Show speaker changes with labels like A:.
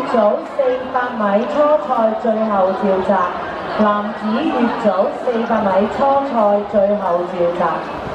A: 组400米初賽最後召集，男子乙組400米初賽最後召集。